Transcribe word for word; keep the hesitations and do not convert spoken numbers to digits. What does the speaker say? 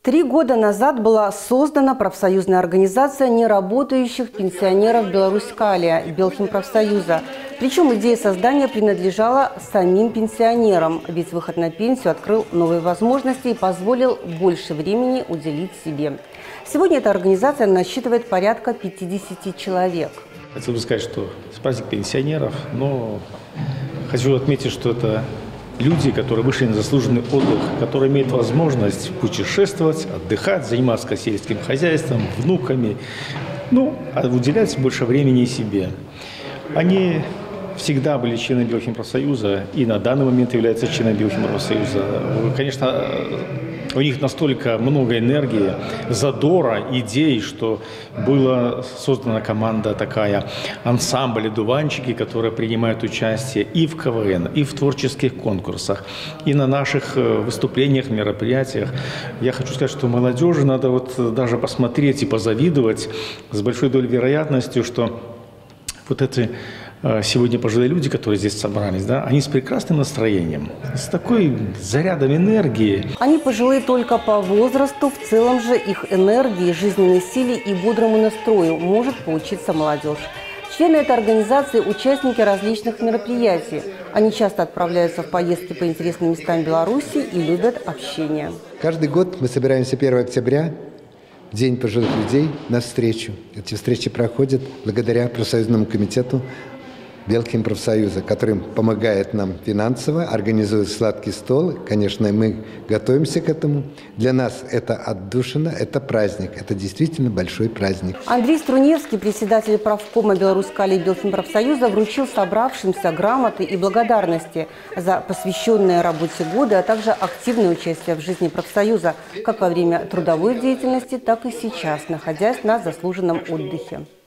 Три года назад была создана профсоюзная организация неработающих пенсионеров Беларусь-Калия Белхимпрофсоюза. Причем идея создания принадлежала самим пенсионерам, ведь выход на пенсию открыл новые возможности и позволил больше времени уделить себе. Сегодня эта организация насчитывает порядка пятидесяти человек. Хотел бы сказать, что с праздник пенсионеров, но хочу отметить, что это люди, которые вышли на заслуженный отдых, которые имеют возможность путешествовать, отдыхать, заниматься сельским хозяйством, внуками, ну, а уделять больше времени себе. Они всегда были членами Белхимпрофсоюза и на данный момент являются членами Белхимпрофсоюза. Конечно, у них настолько много энергии, задора, идей, что была создана команда такая, ансамбль «Дуванчики», которые принимают участие и в ка вэ эн, и в творческих конкурсах, и на наших выступлениях, мероприятиях. Я хочу сказать, что молодежи надо вот даже посмотреть и позавидовать с большой долей вероятностью, что вот эти сегодня пожилые люди, которые здесь собрались, да, они с прекрасным настроением, с такой зарядом энергии. Они пожилые только по возрасту, в целом же их энергии, жизненной силе и бодрому настрою может поучиться молодежь. Члены этой организации – участники различных мероприятий. Они часто отправляются в поездки по интересным местам Беларуси и любят общение. Каждый год мы собираемся первого октября, День пожилых людей, на встречу. Эти встречи проходят благодаря профсоюзному комитету Белхимпрофсоюза, который помогает нам финансово, организует сладкий стол. Конечно, мы готовимся к этому. Для нас это отдушина, это праздник. Это действительно большой праздник. Андрей Струневский, председатель правкома Беларусь-Калия Белхимпрофсоюза, вручил собравшимся грамоты и благодарности за посвященные работе года, а также активное участие в жизни профсоюза, как во время трудовой деятельности, так и сейчас, находясь на заслуженном отдыхе.